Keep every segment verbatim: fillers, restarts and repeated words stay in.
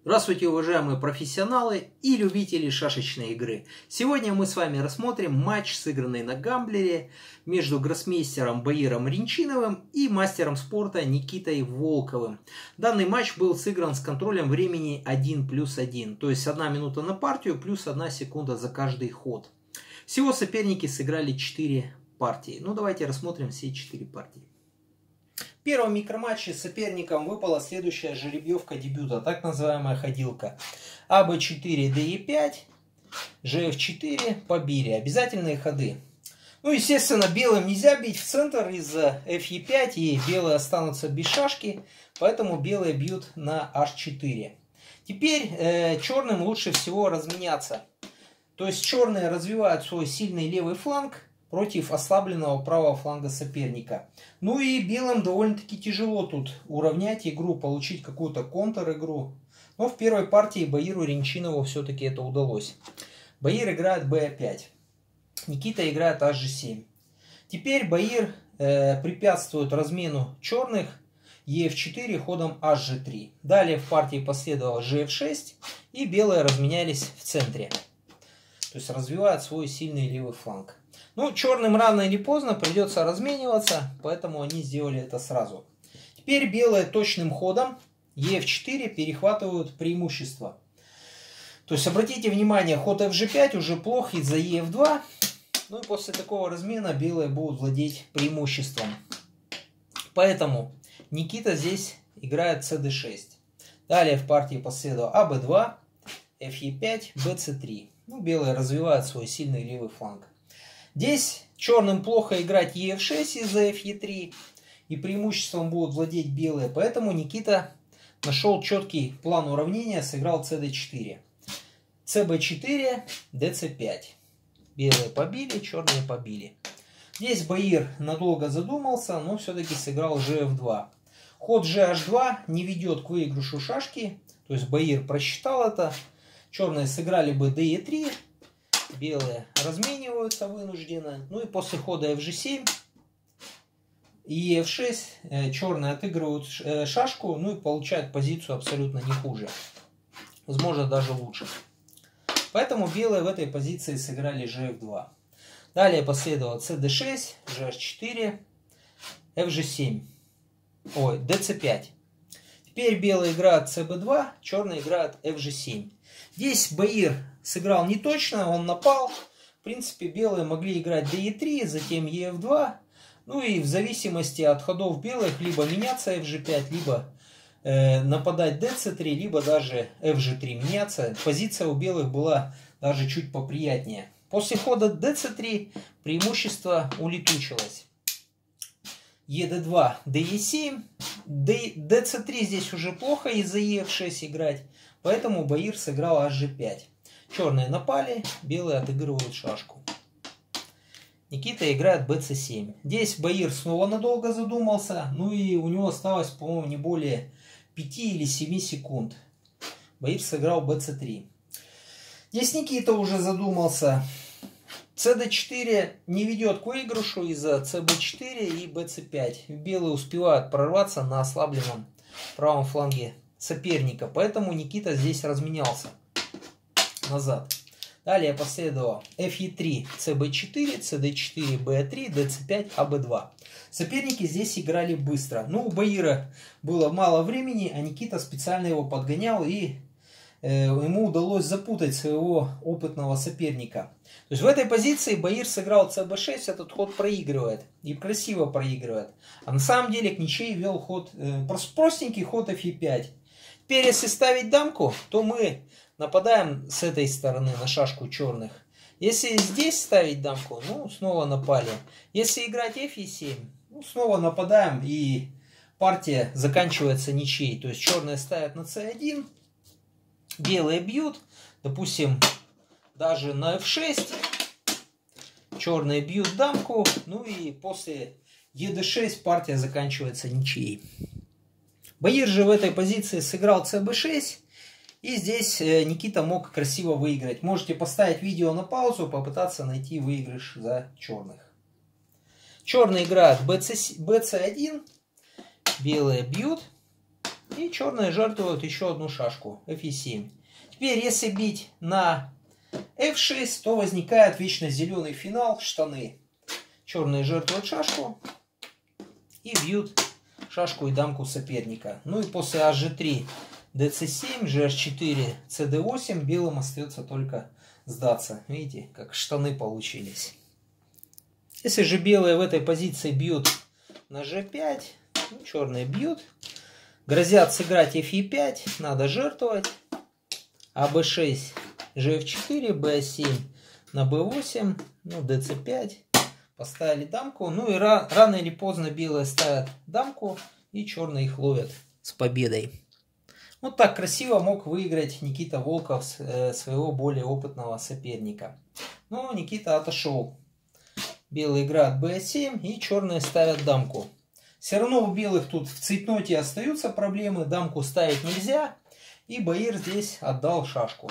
Здравствуйте, уважаемые профессионалы и любители шашечной игры. Сегодня мы с вами рассмотрим матч, сыгранный на гамблере между гроссмейстером Баиром Ренчиновым и мастером спорта Никитой Волковым. Данный матч был сыгран с контролем времени один плюс один, то есть одна минута на партию плюс одна секунда за каждый ход. Всего соперники сыграли четыре партии. Ну давайте рассмотрим все четыре партии. В первом микроматче соперникам выпала следующая жеребьевка дебюта, так называемая ходилка. а бэ четыре, дэ е пять, жэ эф четыре, побили. Обязательные ходы. Ну, естественно, белым нельзя бить в центр из-за эф е пять, и белые останутся без шашки, поэтому белые бьют на аш четыре. Теперь э, черным лучше всего разменяться. То есть черные развивают свой сильный левый фланг против ослабленного правого фланга соперника. Ну и белым довольно-таки тяжело тут уравнять игру, получить какую-то контр-игру. Но в первой партии Баиру Ренчинову все-таки это удалось. Баир играет бэ пять. Никита играет аш же семь. Теперь Баир э, препятствует размену черных е эф четыре ходом аш же три. Далее в партии последовало жэ эф шесть и белые разменялись в центре. То есть развивают свой сильный левый фланг. Ну, черным рано или поздно придется размениваться, поэтому они сделали это сразу. Теперь белые точным ходом е эф четыре перехватывают преимущество. То есть обратите внимание, ход эф же пять уже плох из-за е эф два. Ну и после такого размена белые будут владеть преимуществом. Поэтому Никита здесь играет цэ дэ шесть. Далее в партии последовало а бэ два, эф е пять, бэ цэ три. Ну, белые развивают свой сильный левый фланг. Здесь черным плохо играть е эф шесть из-за эф е три, и преимуществом будут владеть белые, поэтому Никита нашел четкий план уравнения, сыграл цэ дэ четыре. цэ бэ четыре, дэ цэ пять. Белые побили, черные побили. Здесь Баир надолго задумался, но все-таки сыграл жэ эф два. Ход жэ аш два не ведет к выигрышу шашки, то есть Баир просчитал это. Черные сыграли бы дэ е три. Белые размениваются вынужденно. Ну и после хода эф же семь и е эф шесть черные отыгрывают шашку, ну и получают позицию абсолютно не хуже. Возможно, даже лучше. Поэтому белые в этой позиции сыграли жэ эф два. Далее последовало цэ дэ шесть, жэ аш четыре, эф же семь. Ой, дэ цэ пять. Теперь белые играют цэ бэ два, черные играют эф же семь. Здесь Баир сыграл не точно, он напал. В принципе, белые могли играть дэ е три, затем е эф два. Ну и в зависимости от ходов белых, либо меняться эф же пять, либо э, нападать дэ цэ три, либо даже эф же три меняться. Позиция у белых была даже чуть поприятнее. После хода дэ цэ три преимущество улетучилось. е дэ два, дэ е семь. дэ цэ три здесь уже плохо из-за е эф шесть играть. Поэтому Баир сыграл аш же пять. Черные напали, белые отыгрывают шашку. Никита играет бэ цэ семь. Здесь Баир снова надолго задумался. Ну и у него осталось, по-моему, не более пяти или семи секунд. Баир сыграл бэ цэ три. Здесь Никита уже задумался. цэ дэ четыре не ведет к выигрышу из-за цэ бэ четыре и бэ цэ пять. Белые успевают прорваться на ослабленном правом фланге соперника. Поэтому Никита здесь разменялся назад. Далее последовало эф е три, цэ бэ четыре, цэ дэ четыре, бэ три, дэ цэ пять, а бэ два. Соперники здесь играли быстро. Ну, у Баира было мало времени, а Никита специально его подгонял, и э, ему удалось запутать своего опытного соперника. То есть в этой позиции Баир сыграл цэ бэ шесть, этот ход проигрывает. И красиво проигрывает. А на самом деле к ничьей вел ход, э, простенький ход эф е пять. Теперь, если ставить дамку, то мы нападаем с этой стороны на шашку черных. Если здесь ставить дамку, ну, снова напали. Если играть эф е семь, ну, снова нападаем, и партия заканчивается ничьей. То есть черные ставят на цэ один, белые бьют, допустим, даже на эф шесть, черные бьют дамку, ну и после е дэ шесть партия заканчивается ничьей. Баир же в этой позиции сыграл цэ бэ шесть, и здесь Никита мог красиво выиграть. Можете поставить видео на паузу, попытаться найти выигрыш за черных. Черные играют бэ цэ один, белые бьют, И черные жертвуют еще одну шашку, эф семь. Теперь, если бить на эф шесть, то возникает вечно зеленый финал, штаны. Черные жертвуют шашку и бьют шашку и дамку соперника. Ну и после аш же три, дэ цэ семь, же аш четыре, цэ дэ восемь белым остается только сдаться. Видите, как штаны получились. Если же белые в этой позиции бьют на же пять, ну, черные бьют, грозят сыграть эф е пять, надо жертвовать. А бэ шесть, же эф четыре, бэ семь на бэ восемь, ну дэ цэ пять. Поставили дамку. Ну и ра рано или поздно белые ставят дамку, и черные их ловят с победой. Вот так красиво мог выиграть Никита Волков э, своего более опытного соперника. Но Никита отошел. Белые играют бэ семь, и черные ставят дамку. Все равно у белых тут в цейтноте остаются проблемы. Дамку ставить нельзя. И Баир здесь отдал шашку.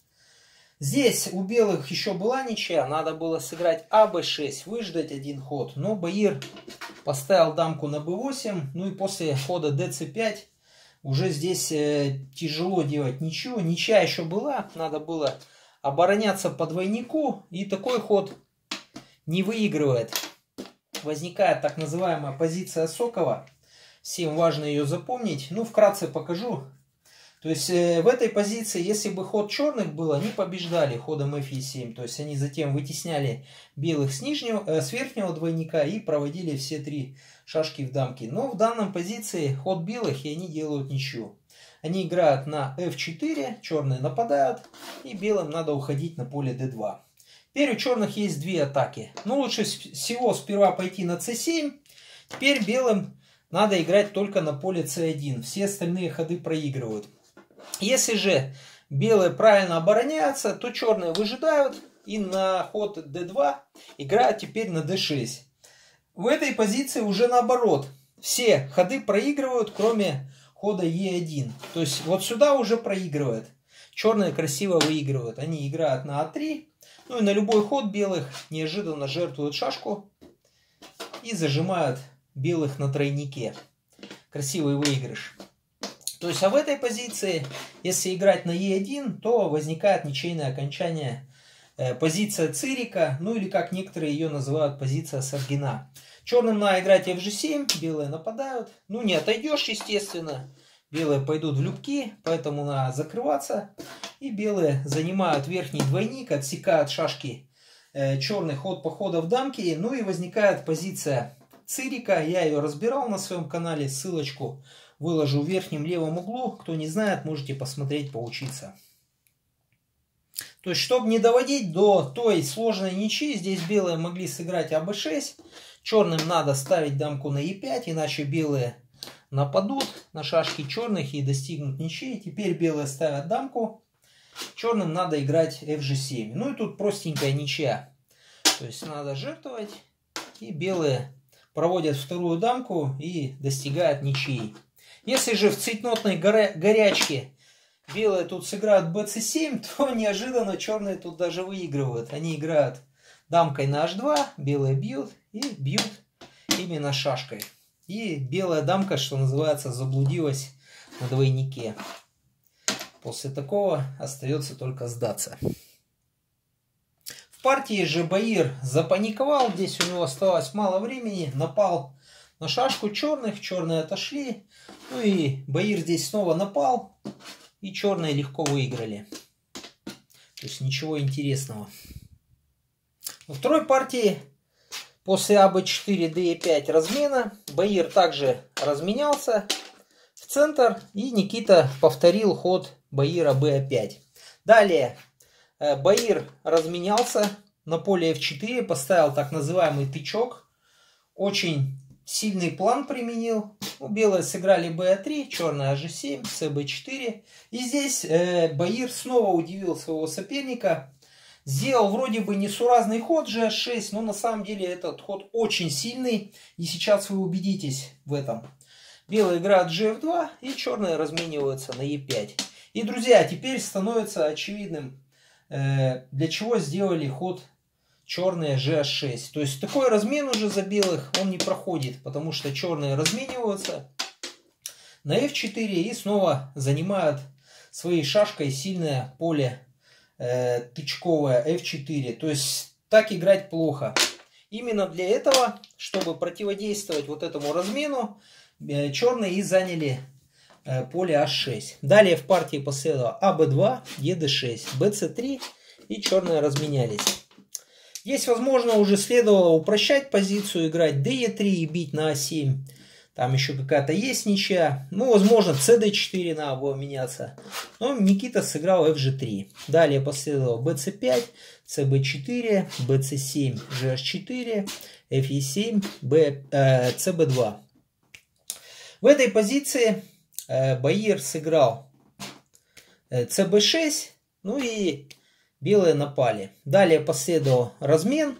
Здесь у белых еще была ничья. Надо было сыграть а бэ шесть, выждать один ход. Но Баир поставил дамку на бэ восемь. Ну и после хода дэ цэ пять уже здесь э, тяжело делать ничего. Ничья еще была. Надо было обороняться по двойнику. И такой ход не выигрывает. Возникает так называемая позиция Сокова. Всем важно ее запомнить. Ну, вкратце покажу. То есть э, в этой позиции, если бы ход черных был, они побеждали ходом эф семь. То есть они затем вытесняли белых с, нижнего, э, с верхнего двойника и проводили все три шашки в дамки. Но в данном позиции ход белых, и они делают ничью. Они играют на эф четыре, черные нападают, и белым надо уходить на поле дэ два. Теперь у черных есть две атаки. Ну, лучше всего сперва пойти на цэ семь. Теперь белым надо играть только на поле цэ один. Все остальные ходы проигрывают. Если же белые правильно обороняются, то черные выжидают и на ход дэ два играют теперь на дэ шесть. В этой позиции уже наоборот. Все ходы проигрывают, кроме хода е один. То есть вот сюда уже проигрывают. Черные красиво выигрывают. Они играют на а три. Ну и на любой ход белых неожиданно жертвуют шашку и зажимают белых на тройнике. Красивый выигрыш. То есть, а в этой позиции, если играть на е один, то возникает ничейное окончание, э, позиция Цирика, ну или как некоторые ее называют, позиция Саргина. Черным надо играть эф же семь, белые нападают. Ну не отойдешь, естественно. Белые пойдут в любки, поэтому надо закрываться. И белые занимают верхний двойник, отсекают шашки э, черный ход по ходу в дамки. Ну и возникает позиция Цирика. Я ее разбирал на своем канале, ссылочку выложу в верхнем левом углу. Кто не знает, можете посмотреть, поучиться. То есть, чтобы не доводить до той сложной ничьи, здесь белые могли сыграть а бэ шесть. Черным надо ставить дамку на е пять, иначе белые нападут на шашки черных и достигнут ничьи. Теперь белые ставят дамку. Черным надо играть эф же семь. Ну и тут простенькая ничья. То есть надо жертвовать. И белые проводят вторую дамку и достигают ничьи. Если же в цейтнотной горя горячке белые тут сыграют бэ цэ семь, то неожиданно черные тут даже выигрывают. Они играют дамкой на аш два, белые бьют и бьют именно шашкой. И белая дамка, что называется, заблудилась на двойнике. После такого остается только сдаться. В партии же Баир запаниковал. Здесь у него осталось мало времени. Напал на шашку черных. Черные отошли. Ну и Баир здесь снова напал. И черные легко выиграли. То есть ничего интересного. Во второй партии после а бэ четыре, дэ е пять размена Баир также разменялся в центр. И Никита повторил ход Баира бэ пять. Далее Баир разменялся на поле эф четыре. Поставил так называемый тычок. Очень сильный план применил. Ну, белые сыграли бэ три, черные аш же семь, цэ бэ четыре. И здесь э, Баир снова удивил своего соперника. Сделал вроде бы несуразный ход же аш шесть, но на самом деле этот ход очень сильный. И сейчас вы убедитесь в этом. Белые играют же эф два и черные размениваются на е пять. И, друзья, теперь становится очевидным, э, для чего сделали ход черные же аш шесть. То есть такой размен уже за белых он не проходит, потому что черные размениваются. на эф четыре и снова занимают своей шашкой сильное поле э, тычковое эф четыре. То есть так играть плохо. Именно для этого, чтобы противодействовать вот этому размену, э, черные и заняли э, поле аш шесть. Далее в партии последовало а бэ два, е дэ шесть, бэ цэ три и черные разменялись. Здесь, возможно, уже следовало упрощать позицию, играть дэ е три и бить на а семь. Там еще какая-то есть ничья. Ну, возможно, цэ дэ четыре надо было меняться. Но Никита сыграл эф жэ три. Далее последовало бэ цэ пять, цэ бэ четыре, бэ цэ семь, жэ аш четыре, эф е семь, Б, э, цэ бэ два. В этой позиции э, Баир сыграл э, цэ бэ шесть. Ну и белые напали. Далее последовал размен.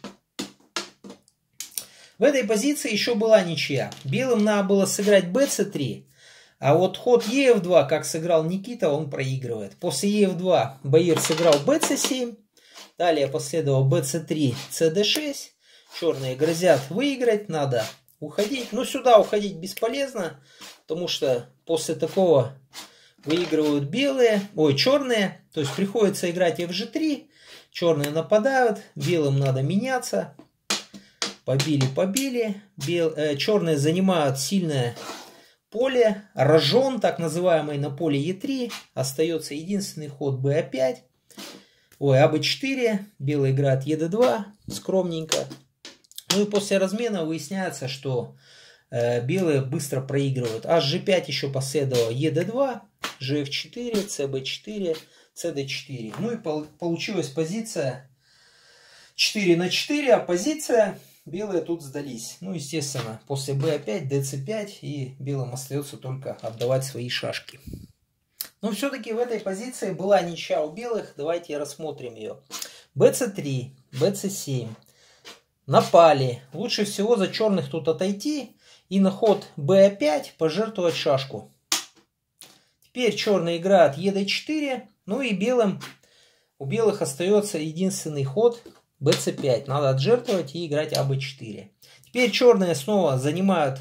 В этой позиции еще была ничья. Белым надо было сыграть бэ цэ три. А вот ход е эф два, как сыграл Никита, он проигрывает. После е эф два Баир сыграл бэ цэ семь. Далее последовал бэ цэ три, цэ дэ шесть. Черные грозят выиграть. Надо уходить. Но сюда уходить бесполезно. Потому что после такого выигрывают белые. Ой, черные. То есть приходится играть эф жэ три. Черные нападают. Белым надо меняться. Побили, побили. Бел, э, черные занимают сильное поле. Рожон, так называемый, на поле е три. Остается единственный ход бэ а пять. Ой, а бэ четыре. Белые играют е дэ два. Скромненько. Ну и после размена выясняется, что э, белые быстро проигрывают. аш жэ пять еще последовало е дэ два. жэ эф четыре, цэ бэ четыре, цэ дэ четыре. Ну и пол, получилась позиция четыре на четыре. А позиция... Белые тут сдались. Ну, естественно, после бэ а пять, дэ цэ пять, и белым остается только отдавать свои шашки. Но все-таки в этой позиции была ничья у белых. Давайте рассмотрим ее. бэ цэ три, бэ цэ семь. Напали. Лучше всего за черных тут отойти и на ход бэ а пять пожертвовать шашку. Теперь черные играют е дэ четыре. Ну и белым, у белых остается единственный ход бэ цэ пять. Надо отжертвовать и играть а бэ четыре. Теперь черные снова занимают,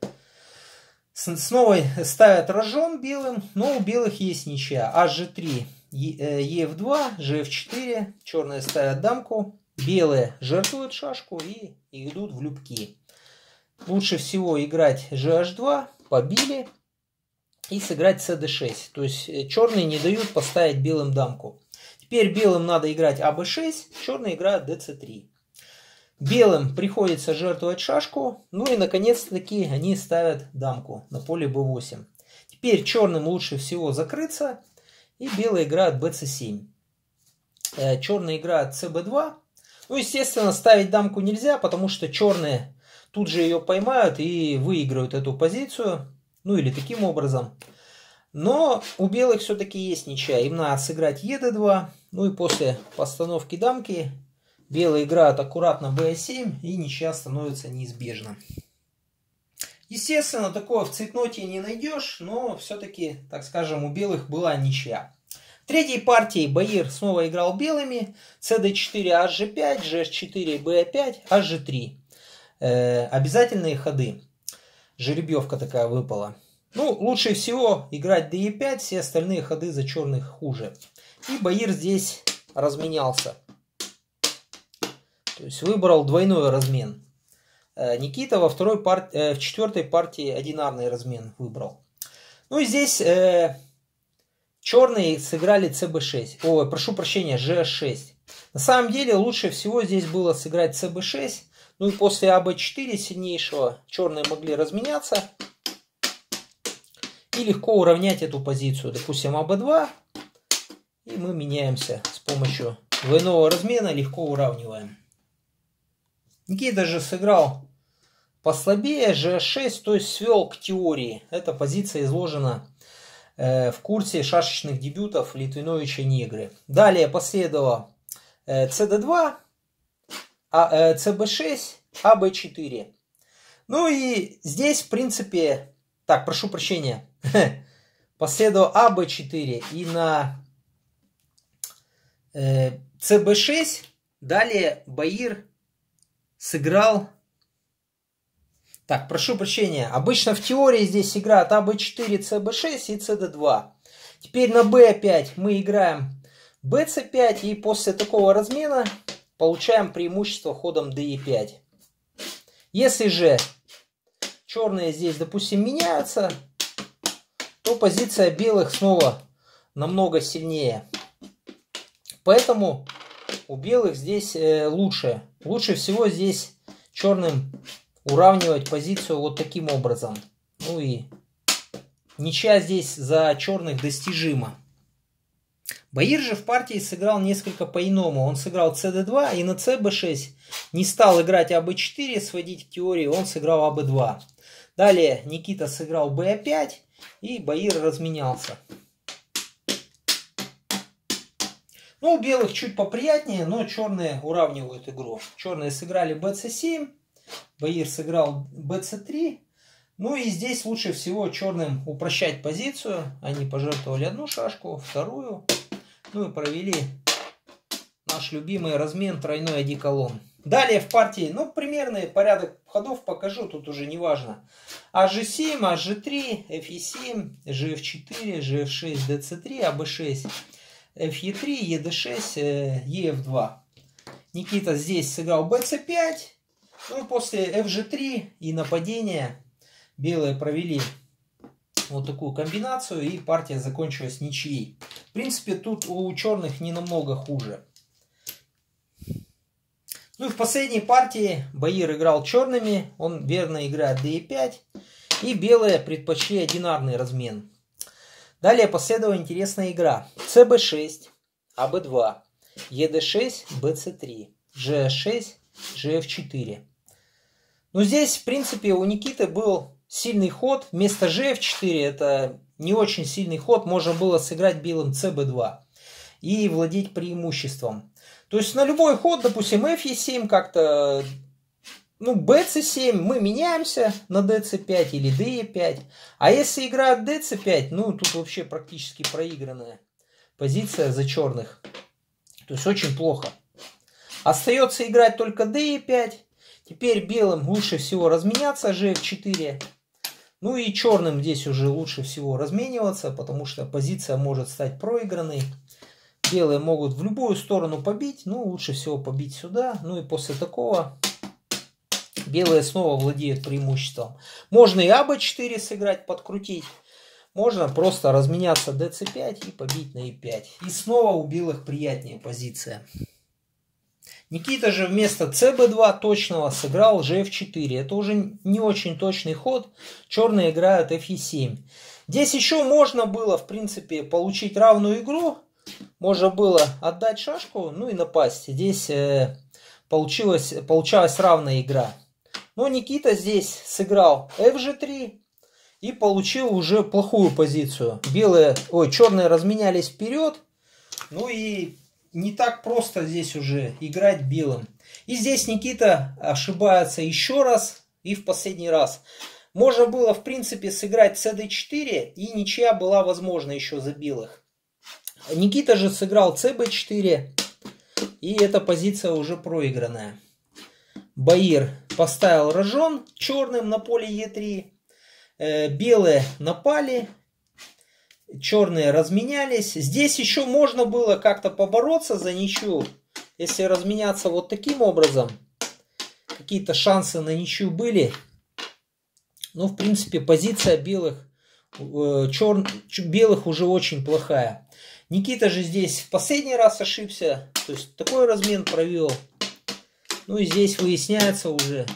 снова ставят рожон белым, но у белых есть ничья. аш жэ три, е эф два, жэ эф четыре. Черные ставят дамку. Белые жертвуют шашку и идут в любки. Лучше всего играть жэ аш два. Побили. И сыграть цэ дэ шесть. То есть черные не дают поставить белым дамку. Теперь белым надо играть а бэ шесть, черные играют дэ цэ три. Белым приходится жертвовать шашку. Ну и наконец-таки они ставят дамку на поле бэ восемь. Теперь черным лучше всего закрыться. И белые играют бэ цэ семь. Черные играют цэ бэ два. Ну, естественно, ставить дамку нельзя, потому что черные тут же ее поймают и выиграют эту позицию. Ну или таким образом. Но у белых все-таки есть ничья. Им надо сыграть е дэ два. Ну и после постановки дамки белые играют аккуратно бэ а семь. И ничья становится неизбежна. Естественно, такое в цветноте не найдешь. Но все-таки, так скажем, у белых была ничья. В третьей партии Баир снова играл белыми. цэ дэ четыре, аш жэ пять, жэ эш четыре, бэ а пять, аш жэ три. Э, обязательные ходы. Жеребьевка такая выпала. Ну, лучше всего играть дэ е пять, все остальные ходы за черных хуже. И Баир здесь разменялся. То есть выбрал двойной размен. Никита во второй пар... в четвертой партии одинарный размен выбрал. Ну и здесь э, черные сыграли цэ бэ шесть. Ой, прошу прощения, жэ аш шесть. На самом деле лучше всего здесь было сыграть цэ бэ шесть. Ну и после а бэ четыре сильнейшего черные могли разменяться. И легко уравнять эту позицию. Допустим, а бэ два. И мы меняемся с помощью двойного размена. Легко уравниваем. Никита же сыграл послабее. жэ аш шесть. То есть свел к теории. Эта позиция изложена э, в курсе шашечных дебютов Литвиновича Негры. Далее последовало э, цэ дэ два. А, э, цэ бэ шесть. а бэ четыре. Ну и здесь в принципе... Так, прошу прощения. Последовал а бэ четыре и на э, цэ бэ шесть. Далее Баир сыграл Так, прошу прощения. Обычно в теории здесь играют а бэ четыре, цэ бэ шесть и цэ дэ два. Теперь на бэ пять мы играем бэ цэ пять. И после такого размена получаем преимущество ходом дэ е пять. Если же черные здесь, допустим, меняются, то позиция белых снова намного сильнее. Поэтому у белых здесь лучше. Лучше всего здесь черным уравнивать позицию вот таким образом. Ну и ничья здесь за черных достижима. Баир же в партии сыграл несколько по-иному. Он сыграл цэ дэ два и на цэ бэ шесть не стал играть а бэ четыре, сводить к теории, он сыграл а бэ два. Далее Никита сыграл бэ пять и Баир разменялся. Ну, у белых чуть поприятнее, но черные уравнивают игру. Черные сыграли бэ цэ семь, Баир сыграл бэ цэ три. Ну и здесь лучше всего черным упрощать позицию. Они пожертвовали одну шашку, вторую. Ну и провели наш любимый размен тройной одеколон. Далее в партии, ну, примерный порядок ходов покажу, тут уже не важно. а жэ семь, а жэ три, эф е семь, жэ эф четыре, жэ эф шесть, дэ цэ три, а бэ шесть, эф е три, е дэ шесть, е эф два. Никита здесь сыграл бэ цэ пять. Ну и после эф жэ три и нападения белые провели вот такую комбинацию, и партия закончилась ничьей. В принципе, тут у черных не намного хуже. Ну и в последней партии Баир играл черными, он верно играет дэ е пять, и белые предпочли одинарный размен. Далее последовала интересная игра. цэ бэ шесть, а бэ два, е дэ шесть, бэ цэ три, жэ шесть, жэ эф четыре. Ну здесь, в принципе, у Никиты был сильный ход. Вместо жэ эф четыре, это не очень сильный ход, можно было сыграть белым цэ бэ два и владеть преимуществом. То есть на любой ход, допустим, эф е семь как-то, ну, бэ цэ семь, мы меняемся на дэ цэ пять или дэ е пять. А если играют дэ цэ пять, ну, тут вообще практически проигранная позиция за черных. То есть очень плохо. Остается играть только дэ е пять. Теперь белым лучше всего разменяться жэ эф четыре. Ну и черным здесь уже лучше всего размениваться, потому что позиция может стать проигранной. Белые могут в любую сторону побить, но лучше всего побить сюда. Ну и после такого белые снова владеют преимуществом. Можно и а бэ четыре сыграть, подкрутить. Можно просто разменяться дэ цэ пять и побить на е пять. И снова у белых приятнее позиция. Никита же вместо цэ бэ два точного сыграл жэ эф четыре. Это уже не очень точный ход. Черные играют эф е семь. Здесь еще можно было, в принципе, получить равную игру. Можно было отдать шашку, ну и напасть. Здесь э, получилась, получалась равная игра. Но Никита здесь сыграл эф жэ три и получил уже плохую позицию. Белые, ой, черные разменялись вперед. Ну и не так просто здесь уже играть белым. И здесь Никита ошибается еще раз и в последний раз. Можно было, в принципе, сыграть цэ дэ четыре, и ничья была возможна еще за белых. Никита же сыграл цэ бэ четыре, и эта позиция уже проигранная. Баир поставил рожон черным на поле е три. Белые напали. Черные разменялись. Здесь еще можно было как-то побороться за ничью. Если разменяться вот таким образом, какие-то шансы на ничью были. Но, в принципе, позиция белых, чер... белых уже очень плохая. Никита же здесь в последний раз ошибся. То есть такой размен провел. Ну и здесь выясняется уже,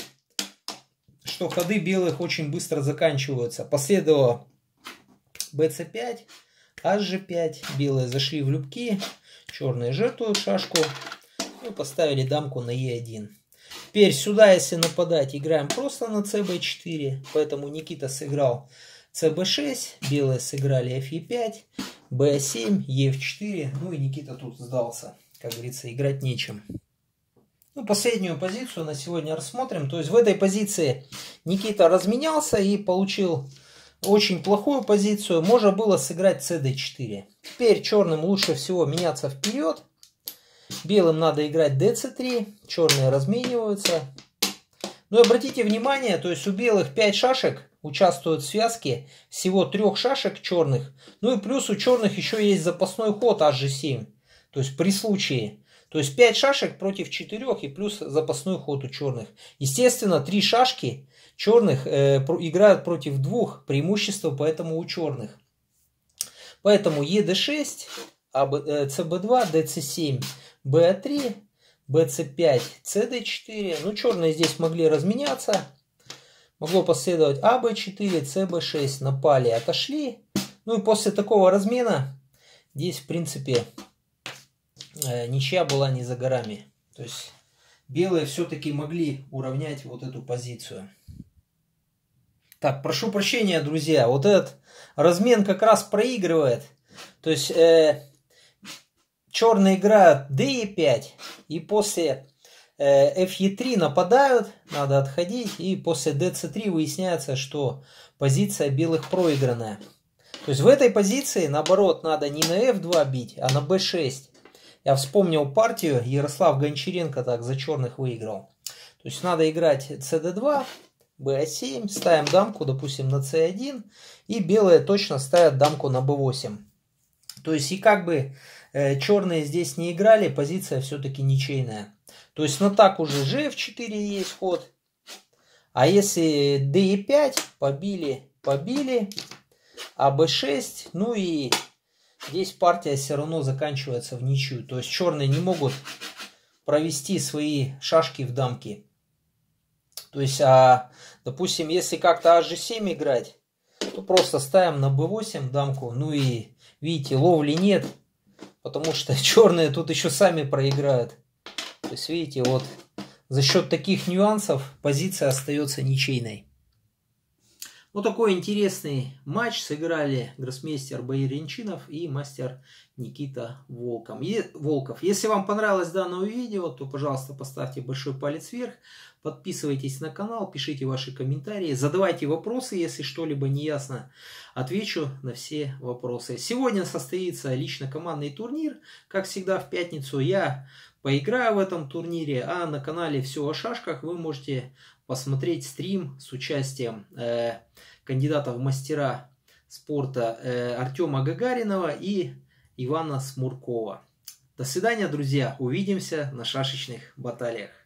что ходы белых очень быстро заканчиваются. Последовало бэ цэ пять, аш жэ пять. Белые зашли в любки. Черные жертвуют шашку. Ну, поставили дамку на е один. Теперь сюда, если нападать, играем просто на цэ бэ четыре. Поэтому Никита сыграл цэ бэ шесть. Белые сыграли эф е пять, бэ семь, е эф четыре. Ну и Никита тут сдался. Как говорится, играть нечем. Ну, последнюю позицию на сегодня рассмотрим. То есть в этой позиции Никита разменялся и получил очень плохую позицию. Можно было сыграть цэ дэ четыре. Теперь черным лучше всего меняться вперед. Белым надо играть дэ цэ три. Черные размениваются. Ну и обратите внимание, то есть у белых пять шашек участвуют в связке, всего трех шашек черных. Ну и плюс у черных еще есть запасной ход аш же семь. То есть при случае. То есть пять шашек против четырёх и плюс запасной ход у черных. Естественно, три шашки черных э, играют против двух, преимущество поэтому у черных. Поэтому е дэ шесть, цэ бэ два, дэ цэ семь, бэ а три, бэ цэ пять, цэ дэ четыре. Ну, черные здесь могли разменяться. Могло последовать а бэ четыре, цэ бэ шесть. Напали, отошли. Ну и после такого размена здесь, в принципе, ничья была не за горами. То есть белые все-таки могли уравнять вот эту позицию. Так, прошу прощения, друзья. Вот этот размен как раз проигрывает. То есть э, черные играют дэ е пять. И после э, эф е три нападают. Надо отходить. И после дэ цэ три выясняется, что позиция белых проигранная. То есть в этой позиции, наоборот, надо не на эф два бить, а на бэ шесть. Я вспомнил партию, Ярослав Гончаренко так за черных выиграл. То есть надо играть цэ дэ два, бэ а семь, ставим дамку, допустим, на цэ один, и белые точно ставят дамку на бэ восемь. То есть и как бы э, черные здесь не играли, позиция все-таки ничейная. То есть на так уже же эф четыре есть ход. А если дэ е пять, побили, побили, а бэ шесть, ну и... Здесь партия все равно заканчивается в ничью. То есть черные не могут провести свои шашки в дамки. То есть, а, допустим, если как-то аш же семь играть, то просто ставим на бэ восемь дамку. Ну и видите, ловли нет. Потому что черные тут еще сами проиграют. То есть, видите, вот за счет таких нюансов позиция остается ничейной. Вот такой интересный матч сыграли гроссмейстер Баир Янчинов и мастер Никита Волков. Если вам понравилось данное видео, то, пожалуйста, поставьте большой палец вверх, подписывайтесь на канал, пишите ваши комментарии, задавайте вопросы, если что-либо не ясно, отвечу на все вопросы. Сегодня состоится лично командный турнир, как всегда в пятницу я поиграю в этом турнире, а на канале «Все о шашках» вы можете посмотреть стрим с участием э, кандидата в мастера спорта э, Артема Гагаринова и Ивана Смуркова. До свидания, друзья. Увидимся на шашечных баталиях.